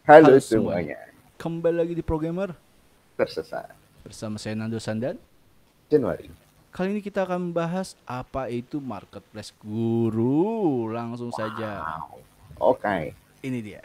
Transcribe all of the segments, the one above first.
Halo Halo semuanya, semuanya, kembali lagi di Programmer tersesat bersama saya Nando Sandan. Januari. Kali ini kita akan membahas apa itu marketplace guru. Langsung saja, Wow, oke. ini dia.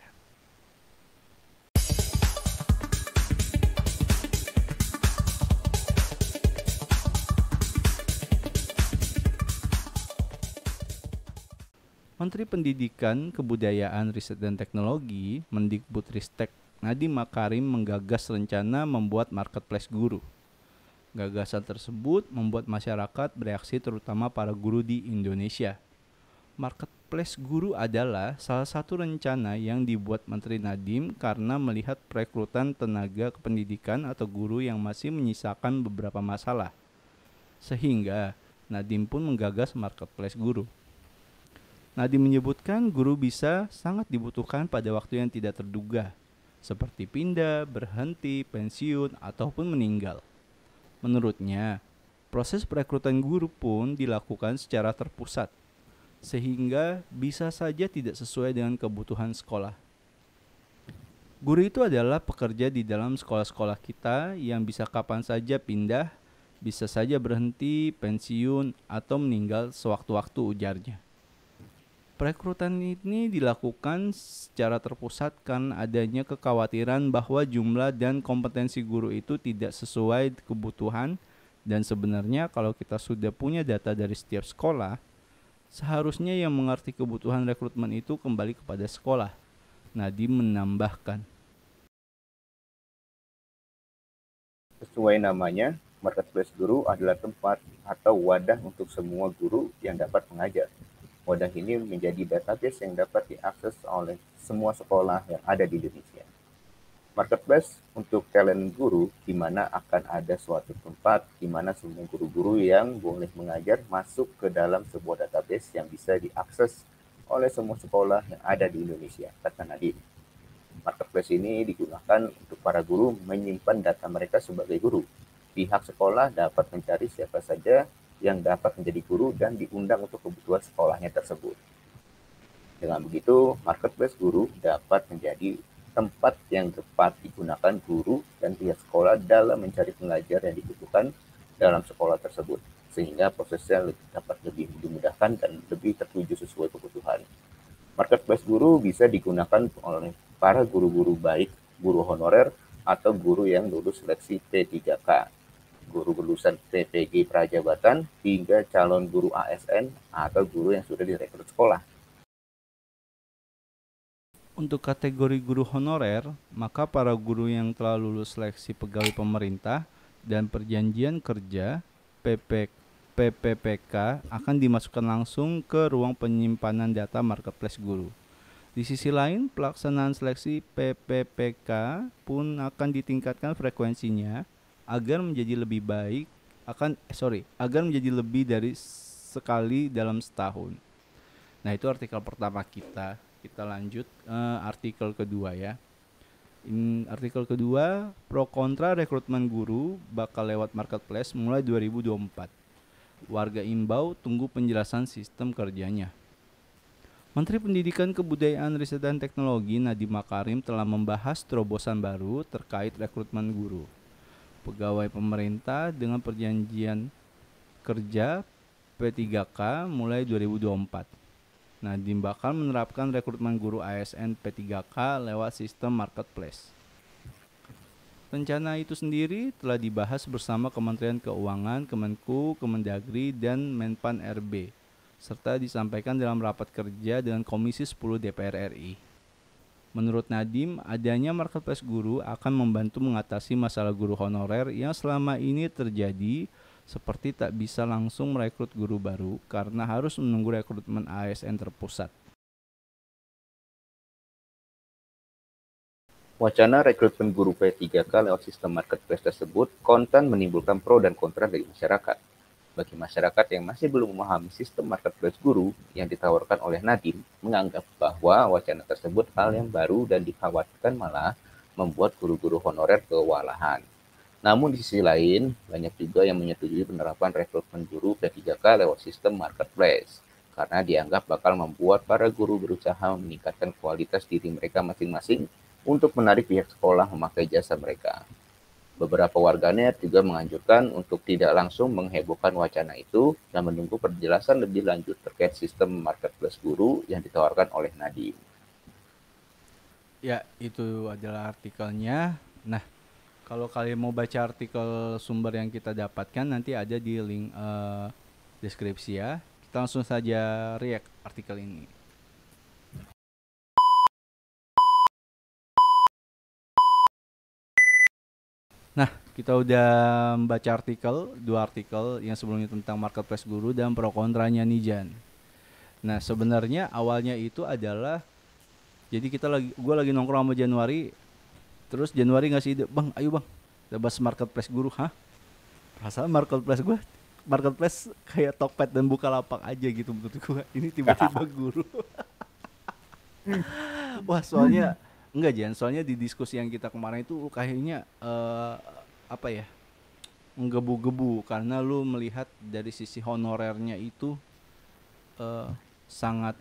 Menteri Pendidikan, Kebudayaan, Riset dan Teknologi, Mendikbudristek Nadiem Makarim menggagas rencana membuat marketplace guru. Gagasan tersebut membuat masyarakat bereaksi, terutama para guru di Indonesia. Marketplace guru adalah salah satu rencana yang dibuat Menteri Nadiem karena melihat perekrutan tenaga kependidikan atau guru yang masih menyisakan beberapa masalah. Sehingga Nadiem pun menggagas marketplace guru. Nadiem menyebutkan guru bisa sangat dibutuhkan pada waktu yang tidak terduga, seperti pindah, berhenti, pensiun, ataupun meninggal. Menurutnya, proses perekrutan guru pun dilakukan secara terpusat, sehingga bisa saja tidak sesuai dengan kebutuhan sekolah. Guru itu adalah pekerja di dalam sekolah-sekolah kita yang bisa kapan saja pindah, bisa saja berhenti, pensiun, atau meninggal sewaktu-waktu, ujarnya. Perekrutan ini dilakukan secara terpusat karena adanya kekhawatiran bahwa jumlah dan kompetensi guru itu tidak sesuai kebutuhan, dan sebenarnya kalau kita sudah punya data dari setiap sekolah, seharusnya yang mengerti kebutuhan rekrutmen itu kembali kepada sekolah. Nadiem menambahkan. Sesuai namanya, marketplace guru adalah tempat atau wadah untuk semua guru yang dapat mengajar. Wadah ini menjadi database yang dapat diakses oleh semua sekolah yang ada di Indonesia. Marketplace untuk talent guru, di mana akan ada suatu tempat di mana semua guru-guru yang boleh mengajar masuk ke dalam sebuah database yang bisa diakses oleh semua sekolah yang ada di Indonesia, kata Nadiem. Marketplace ini digunakan untuk para guru menyimpan data mereka sebagai guru. Pihak sekolah dapat mencari siapa saja yang dapat menjadi guru dan diundang untuk kebutuhan sekolahnya tersebut. Dengan begitu, marketplace guru dapat menjadi tempat yang tepat digunakan guru dan pihak sekolah dalam mencari pengajar yang dibutuhkan dalam sekolah tersebut, sehingga prosesnya dapat lebih dimudahkan dan lebih tertuju sesuai kebutuhan. Marketplace guru bisa digunakan oleh para guru-guru baik, guru honorer, atau guru yang lulus seleksi P3K, guru lulusan PPG Prajabatan, hingga calon guru ASN atau guru yang sudah direkrut sekolah. Untuk kategori guru honorer, maka para guru yang telah lulus seleksi pegawai pemerintah dan perjanjian kerja PPPK akan dimasukkan langsung ke ruang penyimpanan data marketplace guru. Di sisi lain, pelaksanaan seleksi PPPK pun akan ditingkatkan frekuensinya agar menjadi lebih baik agar menjadi lebih dari sekali dalam setahun. Nah, itu artikel pertama kita. Kita lanjut artikel kedua ya. Artikel kedua, pro kontra rekrutmen guru bakal lewat marketplace mulai 2024. Warga imbau tunggu penjelasan sistem kerjanya. Menteri Pendidikan, Kebudayaan, Riset dan Teknologi Nadiem Makarim telah membahas terobosan baru terkait rekrutmen guru. Pegawai pemerintah dengan perjanjian kerja P3K mulai 2024. Nadiem bakal menerapkan rekrutmen guru ASN P3K lewat sistem marketplace. Rencana itu sendiri telah dibahas bersama Kementerian Keuangan, Kemenku, Kemendagri, dan Menpan RB, serta disampaikan dalam rapat kerja dengan Komisi 10 DPR RI. Menurut Nadiem, adanya marketplace guru akan membantu mengatasi masalah guru honorer yang selama ini terjadi, seperti tak bisa langsung merekrut guru baru karena harus menunggu rekrutmen ASN terpusat. Wacana rekrutmen guru P3K lewat sistem marketplace tersebut kontan menimbulkan pro dan kontra dari masyarakat. Bagi masyarakat yang masih belum memahami sistem marketplace guru yang ditawarkan oleh Nadiem, menganggap bahwa wacana tersebut hal yang baru dan dikhawatirkan malah membuat guru-guru honorer kewalahan. Namun di sisi lain, banyak juga yang menyetujui penerapan rekrutmen guru P3K lewat sistem marketplace, karena dianggap bakal membuat para guru berusaha meningkatkan kualitas diri mereka masing-masing untuk menarik pihak sekolah memakai jasa mereka. Beberapa warganet juga menganjurkan untuk tidak langsung menghebohkan wacana itu dan menunggu penjelasan lebih lanjut terkait sistem marketplace guru yang ditawarkan oleh Nadiem. Ya, itu adalah artikelnya. Nah, kalau kalian mau baca artikel sumber yang kita dapatkan nanti ada di link deskripsi ya. Kita langsung saja react artikel ini. Nah, kita udah membaca dua artikel yang sebelumnya tentang marketplace guru dan pro kontranya nih Jan. Nah, sebenarnya awalnya itu adalah jadi gue lagi nongkrong sama Januari, terus Januari ngasih ide, bang, ayo bang, kita bahas marketplace guru, hah? Perasaan marketplace kayak Tokped dan Bukalapak aja gitu menurut gue. Ini tiba-tiba guru. Wah, soalnya enggak Jan, soalnya di diskusi yang kita kemarin itu kayaknya apa ya? Menggebu-gebu karena lu melihat dari sisi honorernya itu eh, sangat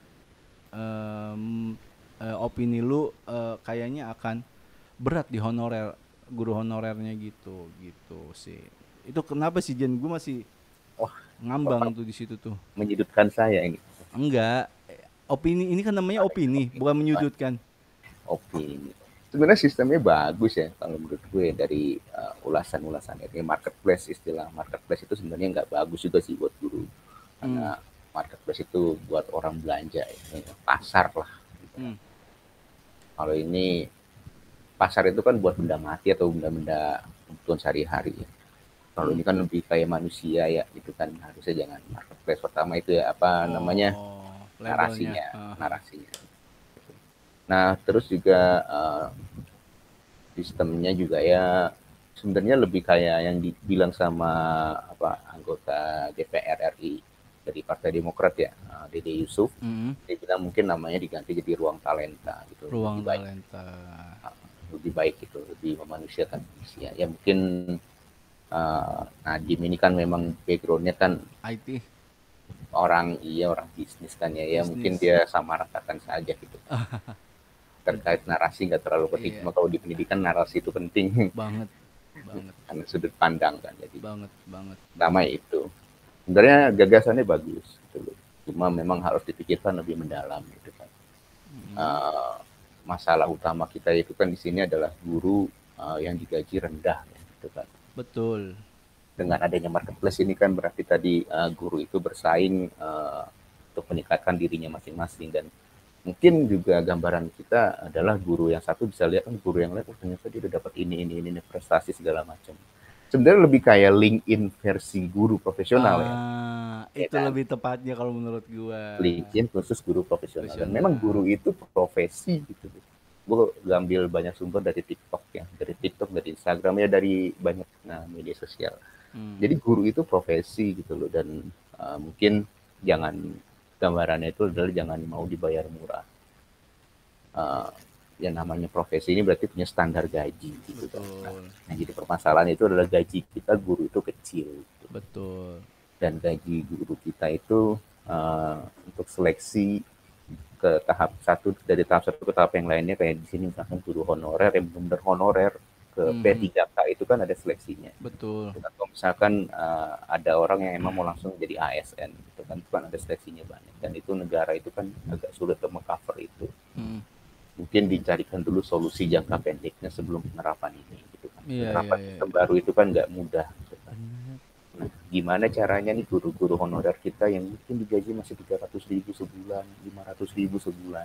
opini lu kayaknya akan berat di honorer guru honorernya gitu gitu sih. Itu kenapa sih Jan? Gue masih Wah, ngambang Bapak tuh di situ tuh. menyudutkan saya ini. Enggak, opini ini kan namanya opini, bukan menyudutkan. Opini. Sebenarnya sistemnya bagus ya kalau menurut gue dari ulasan-ulasan ini. Marketplace, istilah marketplace itu sebenarnya nggak bagus juga sih buat guru, Hmm. karena marketplace itu buat orang belanja, ini pasar lah gitu. Hmm. Kalau ini pasar itu kan buat benda mati atau benda-benda kebutuhan sehari-hari ya. Kalau Hmm. ini kan lebih kayak manusia ya, itu kan harusnya jangan marketplace. Pertama itu ya apa namanya, Oh, labelnya. narasinya, narasinya. Nah terus juga sistemnya juga ya sebenarnya lebih kayak yang dibilang sama apa anggota DPR RI dari Partai Demokrat ya, Dede Yusuf. Hmm. Dia bilang mungkin namanya diganti jadi ruang talenta gitu, Ruang lebih baik, talenta. lebih baik gitu, lebih memanusiakan manusia. Ya mungkin Nadiem ini kan memang backgroundnya kan IT orang bisnis kan ya, ya mungkin bisnis. dia sama ratakan saja gitu. Terkait narasi nggak terlalu penting, Iya, cuma kalau di pendidikan narasi itu penting banget, banget, karena sudut pandang kan. Jadi banget, banget, pertama itu sebenarnya gagasannya bagus gitu. Cuma memang harus dipikirkan lebih mendalam gitu kan. Hmm. Uh, Masalah utama kita itu kan di sini adalah guru yang digaji rendah gitu kan. Betul. Dengan adanya marketplace ini kan berarti tadi guru itu bersaing untuk meningkatkan dirinya masing-masing, dan mungkin juga gambaran kita adalah guru yang satu bisa lihat kan guru yang lain, oh ternyata dia udah dapat ini prestasi segala macam. Sebenarnya lebih kayak LinkedIn versi guru profesional ya, ya Itu kan? lebih tepatnya kalau menurut gua. LinkedIn khusus guru profesional, dan memang guru Profesional. itu profesi gitu. Gue ambil banyak sumber dari TikTok ya, dari TikTok, dari Instagram ya, dari banyak media sosial. Hmm. Jadi guru itu profesi gitu loh, dan mungkin jangan, gambarannya itu adalah jangan mau dibayar murah. Uh, yang namanya profesi ini berarti punya standar gaji gitu kan. Nah, Betul. yang jadi permasalahan itu adalah gaji kita guru itu kecil gitu. Betul. Dan gaji guru kita itu untuk seleksi ke tahap satu, dari tahap satu ke tahap yang lainnya kayak di sini misalkan guru honorer yang benar-benar honorer ke Mhm. P3K itu kan ada seleksinya. Betul. Atau misalkan ada orang yang emang mau langsung jadi ASN gitu kan, itu kan ada seleksinya banyak, dan itu negara itu kan agak sulit untuk mengcover itu. Mhm. Mungkin dicarikan dulu solusi jangka pendeknya sebelum penerapan ini gitu kan. Iya, iya, Penerapan iya, sistem iya. baru itu kan nggak mudah gitu kan. Benar. Nah, gimana caranya nih guru-guru honorer kita yang mungkin digaji masih 300.000 sebulan, 500.000 sebulan,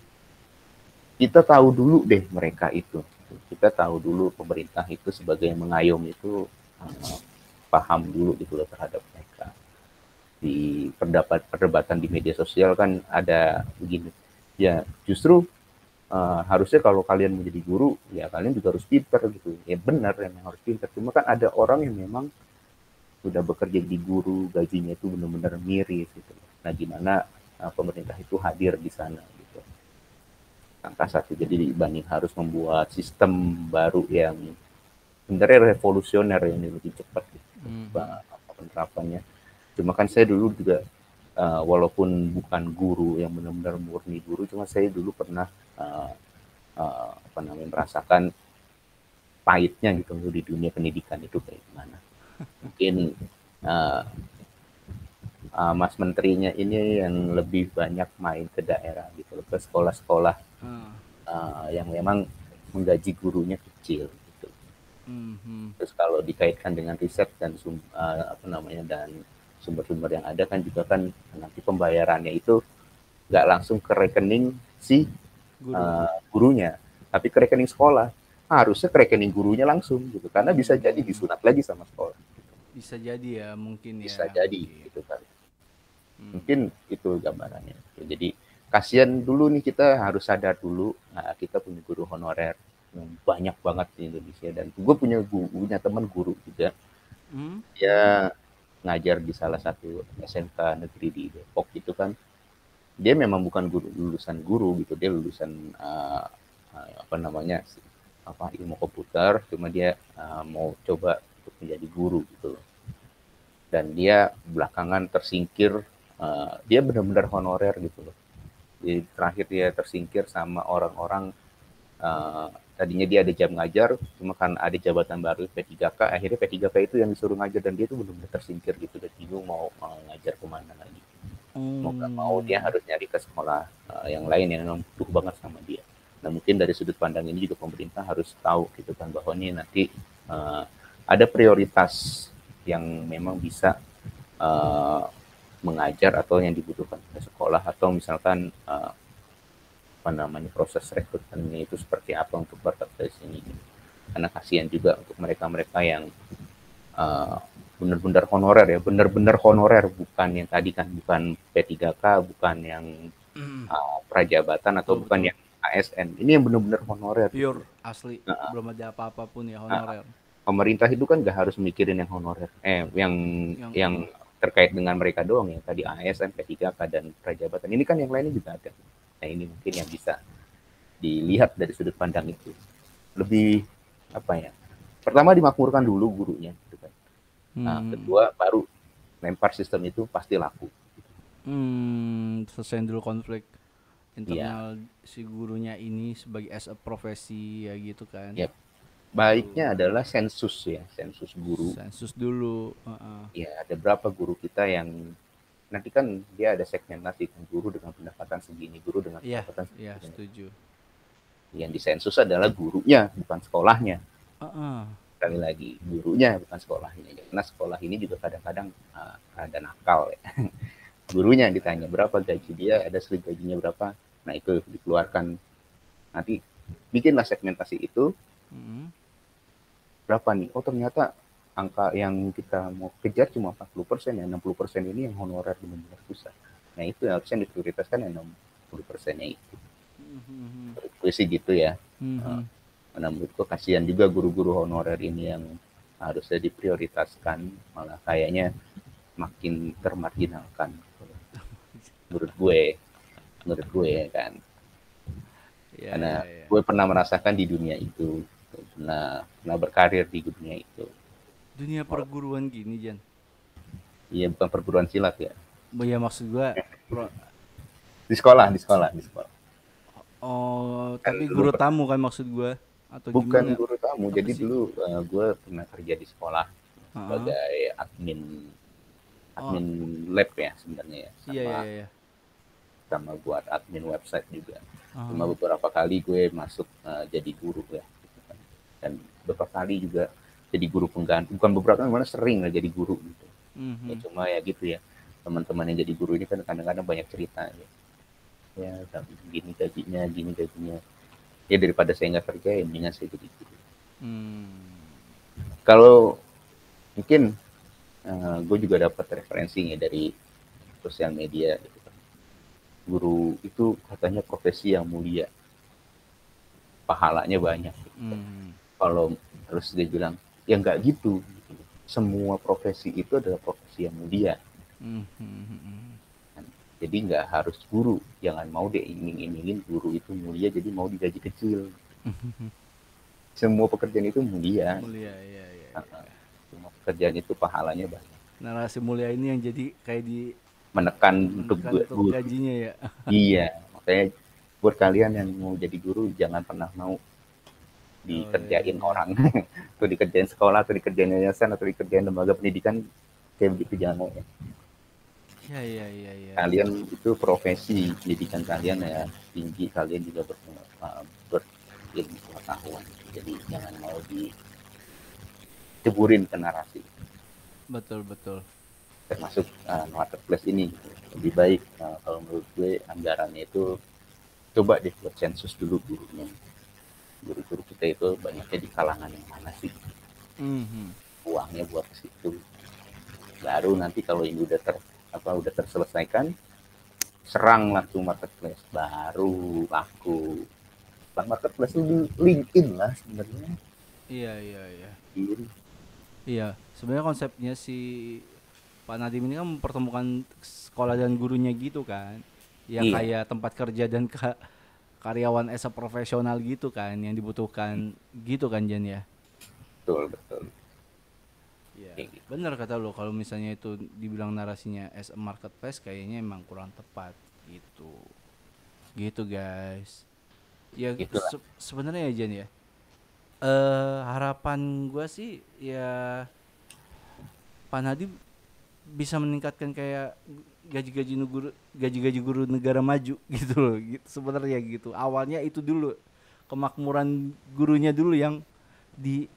kita tahu dulu deh mereka itu. Kita tahu dulu pemerintah itu sebagai yang mengayom itu paham dulu gitu loh terhadap mereka. Di perdebatan di media sosial kan ada begini. Ya, justru harusnya kalau kalian menjadi guru, ya kalian juga harus pinter gitu. Ya benar, memang harus pinter. Cuma kan ada orang yang memang sudah bekerja di guru, gajinya itu benar-benar miris gitu. Nah, gimana pemerintah itu hadir di sana gitu. Angka satu, jadi dibanding harus membuat sistem baru yang sebenarnya revolusioner, yang lebih cepat gitu, Mhm. penerapannya. Cuma kan saya dulu juga walaupun bukan guru yang benar-benar murni guru, cuma saya dulu pernah apa namanya, merasakan pahitnya gitu di dunia pendidikan itu kayak gimana. Mungkin uh, Mas Menterinya ini yang lebih banyak main ke daerah gitu, ke sekolah-sekolah Ah. yang memang menggaji gurunya kecil gitu. Mhm. Terus kalau dikaitkan dengan riset dan apa namanya, dan sumber-sumber yang ada kan juga kan nanti pembayarannya itu nggak langsung ke rekening si Guru. gurunya, tapi ke rekening sekolah. Harusnya ke rekening gurunya langsung gitu, karena bisa jadi Hmm. disunat lagi sama sekolah. Bisa jadi ya, mungkin Bisa ya, jadi mungkin. gitu kan. Hmm. Mungkin itu gambarannya. Jadi kasihan dulu nih, kita harus sadar dulu, nah, kita punya guru honorer yang banyak banget di Indonesia, dan gue punya teman guru juga. Hmm. Dia ngajar di salah satu SMK negeri di Depok gitu kan. Dia memang bukan lulusan guru gitu, dia lulusan apa namanya, apa, ilmu komputer, cuma dia mau coba untuk menjadi guru gitu. Dan dia belakangan tersingkir, dia benar-benar honorer gitu loh. Jadi terakhir dia tersingkir sama orang-orang, tadinya dia ada jam ngajar, cuma kan ada jabatan baru P3K, akhirnya P3K itu yang disuruh ngajar, dan dia tuh benar-benar tersingkir gitu, dan bingung mau ngajar kemana lagi. Mau gak mau dia Hmm. harus nyari ke sekolah yang lain yang memang butuh banget sama dia. Nah mungkin dari sudut pandang ini juga pemerintah harus tahu gitu kan, bahwa ini nanti ada prioritas yang memang bisa uh, mengajar atau yang dibutuhkan ke sekolah, atau misalkan apa namanya, proses rekrutmennya itu seperti apa untuk marketplace ini. Karena kasihan juga untuk mereka-mereka yang uh, benar-benar honorer ya, benar-benar honorer, bukan yang tadi kan, bukan P3K, bukan yang Hmm. prajabatan, atau Betul, bukan betul. yang ASN. Ini yang benar-benar honorer gitu. Pure asli, Nah, belum ada apa-apa pun ya, nah, honorer. pemerintah itu kan nggak harus mikirin yang honorer, Yang yang terkait dengan mereka doang ya, tadi ASN, P3K, dan prajabatan. Ini kan yang lainnya juga ada. Nah ini mungkin yang bisa dilihat dari sudut pandang itu. Lebih apa ya? Pertama dimakmurkan dulu gurunya, gitu kan. Nah, hmm. kedua baru lempar sistem itu pasti laku. Selesai dulu konflik Iya, internal si gurunya ini sebagai as a profesi ya gitu kan. ya. Baru Baiknya adalah sensus ya, sensus guru. sensus dulu. Heeh. Ya, ada berapa guru kita yang nanti kan dia ada segmentasi, guru dengan pendapatan segini, guru dengan Iya, pendapatan iya segini. setuju. Yang disensus adalah gurunya, bukan sekolahnya. Heeh. Sekali lagi, gurunya bukan sekolahnya. Karena sekolah ini juga kadang-kadang ada nakal ya. Gurunya ditanya berapa gaji dia, ada selisih gajinya berapa. Nah itu dikeluarkan, nanti bikinlah segmentasi itu, Mm. berapa nih, oh ternyata angka yang kita mau kejar cuma 40%, ya 60% ini yang honorer benar-benar susah. Nah itu yang harusnya diprioritaskan, yang 60%-nya itu. Mhm. Menurutku sih gitu ya. Mhm. Nah, menurutku kasihan juga guru-guru honorer ini yang harusnya diprioritaskan, malah kayaknya makin termarginalkan menurut gue ya kan. Ya, Karena ya, ya. gue pernah merasakan di dunia itu, pernah berkarir di dunia itu. Dunia perguruan gini, Jan. Iya, bukan perguruan silat ya. Ya maksud gua pro, Di sekolah. oh, Kan tapi dulu guru tamu kan maksud gua atau bukan gimana? guru tamu. Apa Jadi sih? dulu gue pernah kerja di sekolah Heeh. sebagai admin Oh, admin lab ya sebenarnya ya, iya, sama iya, iya. sama buat admin website juga. Cuma Heeh. beberapa kali gue masuk jadi guru ya, gitu kan. Dan beberapa kali juga jadi guru pengganti. Bukan beberapa, mana sering lah jadi guru gitu. Ya Mhm. cuma ya gitu ya. Teman-teman yang jadi guru ini kan kadang-kadang banyak cerita ya. Ya gini gajinya. Ya daripada saya nggak kerja, ya mendingan saya jadi guru. Hmm. Kalau mungkin gue juga dapat referensinya dari sosial media gitu kan. Guru itu katanya profesi yang mulia, pahalanya banyak. Hmm. Kalau terus dia bilang, ya nggak gitu. Semua profesi itu adalah profesi yang mulia. Mhm. Jadi nggak harus guru. Jangan mau dia iming-imingin guru itu mulia, jadi mau digaji kecil. Semua pekerjaan itu mulia. Mulia, iya, iya, iya. Semua pekerjaan itu pahalanya banyak. Narasi mulia ini yang jadi kayak di Menekan untuk menekan untuk guru. gajinya ya. Iya, makanya Buat kalian yang mau jadi guru, jangan pernah mau Oh iya dikerjain iya. orang. Atau dikerjain sekolah, atau dikerjain yayasan, atau dikerjain lembaga pendidikan, kayak begitu jangan mau ya. Iya iya iya iya iya. Kalian itu profesi pendidikan kalian ya tinggi, kalian juga berilmu pengetahuan, jadi jangan mau diceburin ke narasi, Betul betul. termasuk marketplace ini gitu. Lebih baik kalau menurut gue anggarannya itu coba deh buat sensus dulu gurunya, guru-guru kita itu banyaknya di kalangan yang mana sih, Mhm. uangnya buat ke situ, baru nanti kalau ini udah terselesaikan, seranglah tuh marketplace, baru laku. Lah marketplace itu LinkedIn lah sebenarnya. Iya iya iya. Ini Iya, sebenarnya konsepnya si Pak Nadiem ini kan mempertemukan sekolah dan gurunya gitu kan. Ya iya, kayak tempat kerja dan karyawan as a profesional gitu kan yang dibutuhkan gitu kan Jan ya. betul betul. Iya, Kayak gitu. bener kata lo kalau misalnya itu dibilang narasinya as a marketplace kayaknya emang kurang tepat gitu. Gitu guys. Ya Itulah. sebenarnya ya Jan ya. Harapan gua sih ya Pak Nadiem bisa meningkatkan kayak gaji-gaji guru negara maju gitu loh gitu sebenarnya gitu awalnya itu dulu kemakmuran gurunya dulu yang di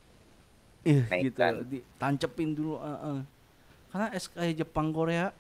gitu Naikkan. ditancepin dulu karena SK Jepang Korea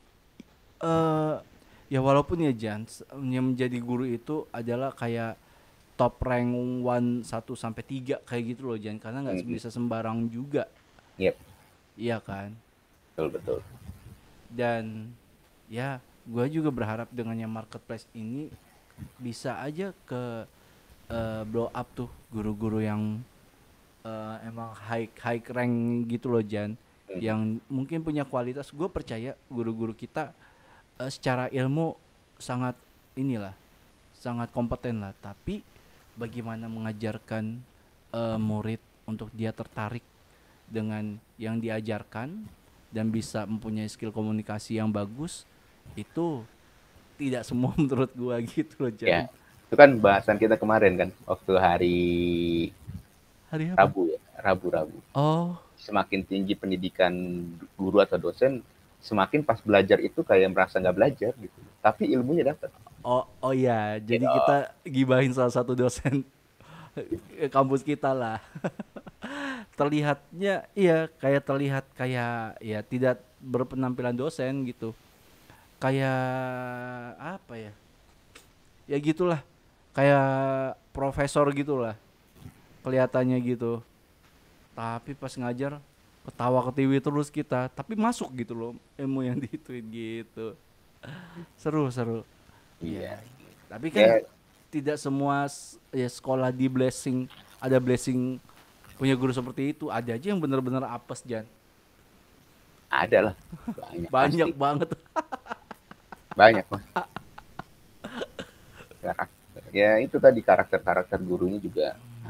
eh ya walaupun ya Jan yang menjadi guru itu adalah kayak top rank 1 sampai 3 kayak gitu loh Jan karena nggak Mhm. bisa sembarang juga Yep, iya kan betul betul. dan ya gue juga berharap dengan yang marketplace ini bisa aja ke blow up tuh guru-guru yang emang high high rank gitu loh Jan Mhm. yang mungkin punya kualitas gue percaya guru-guru kita secara ilmu sangat inilah sangat kompeten lah tapi bagaimana mengajarkan murid untuk dia tertarik dengan yang diajarkan dan bisa mempunyai skill komunikasi yang bagus itu tidak semua menurut gua gitu loh Ya, Jan. itu kan bahasan kita kemarin kan, waktu hari Hari apa? Rabu ya, Rabu-Rabu. Oh, Semakin tinggi pendidikan guru atau dosen, semakin pas belajar itu kayak merasa nggak belajar gitu. Tapi ilmunya dapat. oh ya. Ya Jadi dong. kita gibahin salah satu dosen kampus kita lah. Terlihatnya iya kayak terlihat kayak ya tidak berpenampilan dosen gitu. Kayak apa ya? Ya gitulah. Kayak profesor gitulah kelihatannya gitu. Tapi pas ngajar ketawa ketiwi terus kita, tapi masuk gitu loh ilmu yang dituin gitu. Seru seru. Iya. Ya. Tapi kan Ya tidak semua ya sekolah di blessing ada blessing punya guru seperti itu. Ada aja yang benar-benar apes Jan. ada lah, banyak Banyak pasti, banget. banyak mas. Karakter. Ya itu tadi karakter-karakter gurunya juga.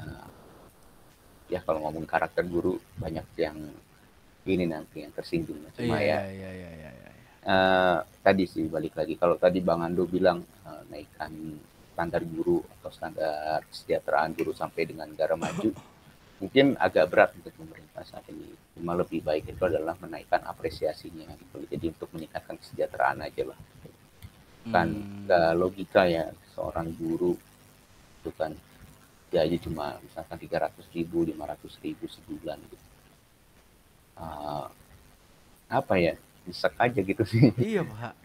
Ya kalau ngomong karakter guru banyak yang ini nanti yang tersinggung. Cuma Iya ya iya iya iya iya iya. tadi sih balik lagi. Kalau tadi Bang Ando bilang naikkan standar guru atau standar kesejahteraan guru sampai dengan negara maju, mungkin agak berat untuk pemerintah saat ini. Cuma lebih baik itu adalah menaikkan apresiasinya. Gitu. Jadi untuk meningkatkan kesejahteraan aja lah. Kan Hmm, gak logika ya seorang guru itu kan gaji cuma misalkan 300.000, 500.000 sebulan gitu. Uh, apa ya, nyesek aja gitu sih. iya Pak.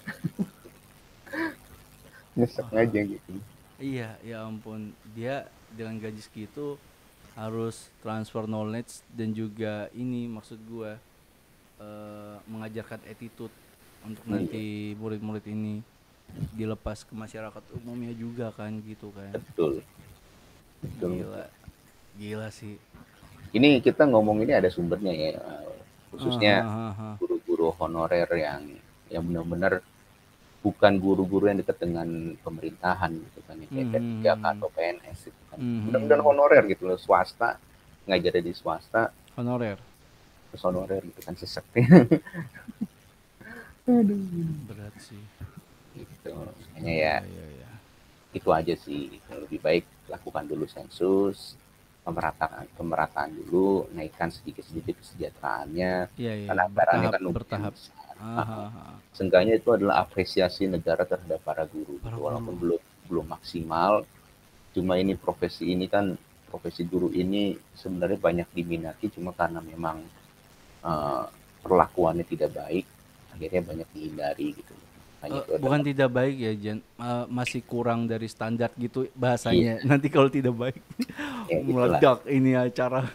Nyesek Wah, aja gitu. iya ya ampun. Dia dengan gaji segitu harus transfer knowledge dan juga ini maksud gua mengajarkan attitude untuk Iya, nanti murid-murid ini dilepas ke masyarakat umumnya juga kan gitu kan betul. Betul, betul. gila gila sih Ini kita ngomong ini ada sumbernya ya, khususnya Hahaha. guru-guru honorer yang benar-benar bukan guru-guru yang dekat dengan pemerintahan gitu kan, ya, kayak P3K Mhm. atau PNS gitu kan. Benar-benar Mhm. honorer gitu loh, swasta, ngajar di swasta, Honorer terus honorer gitu kan, sesek berat sih gitu. Makanya ya iya iya iya itu aja sih. Lebih baik lakukan dulu sensus, pemerataan dulu, naikkan sedikit-sedikit kesejahteraannya, Iya, iya, karena iya, anggarannya bertahap kan lumayan bertahap. besar. Aha, aha. Seenggaknya itu adalah apresiasi negara terhadap para guru Para gitu, walaupun guru. belum belum maksimal. Cuma ini profesi ini kan, profesi guru ini sebenarnya banyak diminati, cuma karena memang eh, perlakuannya tidak baik, akhirnya banyak dihindari gitu. Hanya itu Bukan adalah tidak baik ya Jan. Masih kurang dari standar gitu iya, bahasanya. Nanti kalau tidak baik ya gitulah. meledak ini acara.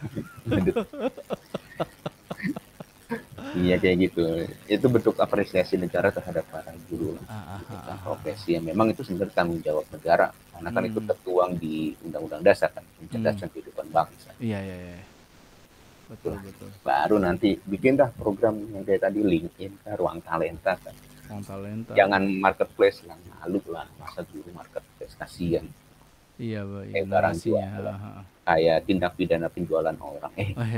Iya kayak gitu. Itu bentuk apresiasi negara terhadap para guru lah. Ah, ah, Ini ah, kan ah, ah. profesi yang memang itu sebenarnya tanggung jawab negara, karena kan itu Hmm, tertuang di Undang-Undang Dasar kan, hmm. mencerdaskan kehidupan bangsa. Iya, iya, iya. Betul, Itulah. betul. Baru nanti bikin dah program yang kayak tadi, LinkedIn kan, ruang talenta kan. Orang talenta. Jangan marketplace yang malu lah, masa guru marketplace, kasihan. Iya, Pak, iya Kayak barang narasinya. jualan, Ah, ah. kayak tindak pidana penjualan orang.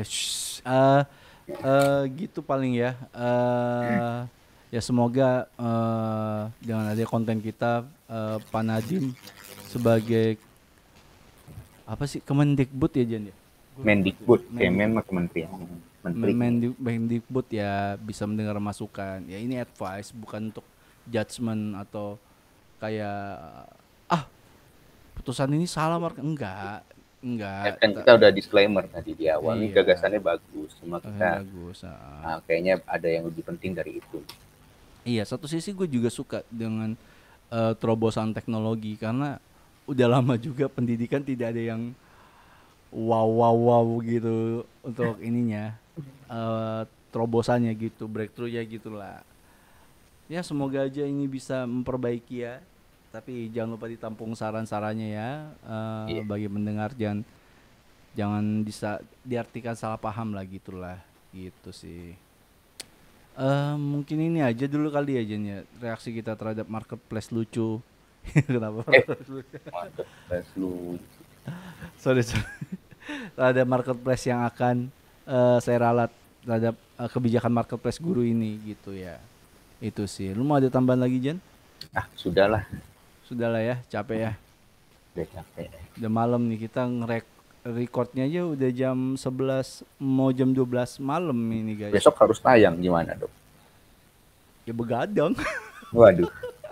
Gitu paling ya. Ya semoga dengan ada konten kita, Pak Nadiem sebagai apa sih Kemendikbud ya Jan ya? Gue lupa tuh. Mendikbud, Kemen mah kementerian, menteri. Mendikbud ya bisa mendengar masukan. Ya ini advice bukan untuk judgement atau kayak ah putusan ini salah Mark. Ya Enggak. kan kita udah disclaimer tadi di awal, ini Iya, gagasannya bagus, cuma kita bagus. kayaknya ada yang lebih penting dari itu. Iya, satu sisi gue juga suka dengan terobosan teknologi karena udah lama juga pendidikan tidak ada yang wow wow wow gitu untuk ininya terobosannya gitu, breakthrough ya gitulah. Ya semoga aja ini bisa memperbaiki ya. Tapi jangan lupa ditampung saran-sarannya ya, Iya, bagi mendengar jangan jangan bisa diartikan salah paham lah gitulah gitu sih. Mungkin ini aja dulu kali ya Jen ya reaksi kita terhadap marketplace lucu. Kenapa eh marketplace lucu? mantep, lu Sorry, sorry. Terhadap marketplace yang akan saya ralat terhadap kebijakan marketplace guru ini gitu ya. Itu sih. Lu mau ada tambahan lagi Jen? sudahlah, Sudahlah ya, capek ya. udah capek. Udah malam nih kita recordnya aja udah jam 11 mau jam 12 malam ini guys. Besok harus tayang gimana dok? Ya begadang. Waduh,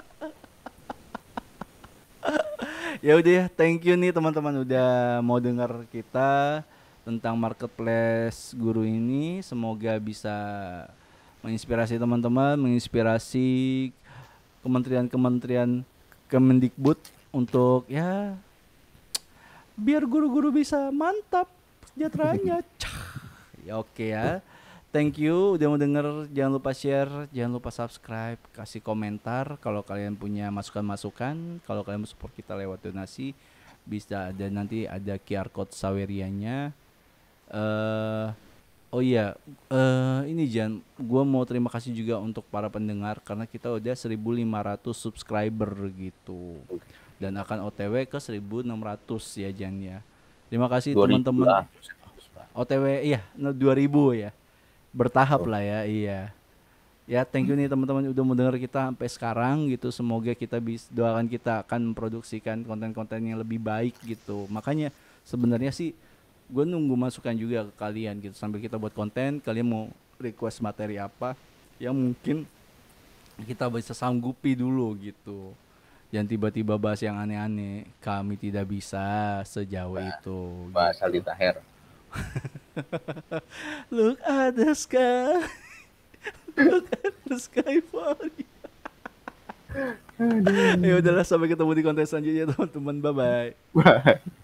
Ya udah ya, thank you nih teman-teman udah mau dengar kita tentang marketplace guru ini. Semoga bisa menginspirasi teman-teman, menginspirasi kementerian-kementerian Kemendikbud untuk ya biar guru-guru bisa mantap sejahteranya. Ya oke ya. Thank you udah mau denger. Jangan lupa share, jangan lupa subscribe, kasih komentar kalau kalian punya masukan-masukan. Kalau kalian mau support kita lewat donasi, bisa ada nanti ada QR code Sawerianya. Oh iya, ini Jan, gua mau terima kasih juga untuk para pendengar karena kita udah 1.500 subscriber gitu. Dan akan OTW ke 1.600 ya Jan ya. Terima kasih 2000 teman-teman. lah. OTW iya 2000 ya. Bertahap Oh, lah ya, iya. Ya, thank you nih teman-teman udah mau denger kita sampai sekarang gitu. Semoga kita bisa doakan kita akan memproduksikan konten-konten yang lebih baik gitu. Makanya sebenarnya sih gue nunggu masukan juga ke kalian gitu. Sambil kita buat konten, kalian mau request materi apa yang mungkin kita bisa sanggupi dulu gitu. Jangan tiba-tiba bahas yang aneh-aneh. Kami tidak bisa sejauh itu Pak gitu. Saldi Taher. Look at the sky. Look at the sky for you. Ya udahlah sampai ketemu di konten selanjutnya teman-teman. Bye bye. Wah.